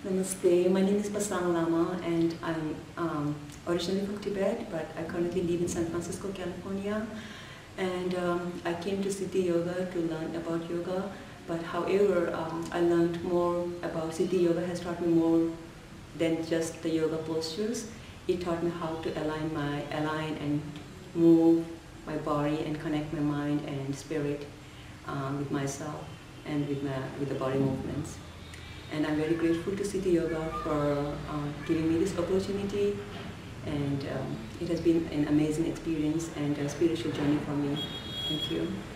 Namaste, my name is Pasang Lama and I'm originally from Tibet, but I currently live in San Francisco, California. And I came to Siddhi Yoga to learn about yoga, but however, I learned more about Siddhi Yoga has taught me more than just the yoga postures. It taught me how to align and move my body and connect my mind and spirit with myself and with the body movements. And I'm very grateful to Siddhi Yoga for giving me this opportunity, and it has been an amazing experience and a spiritual journey for me. Thank you.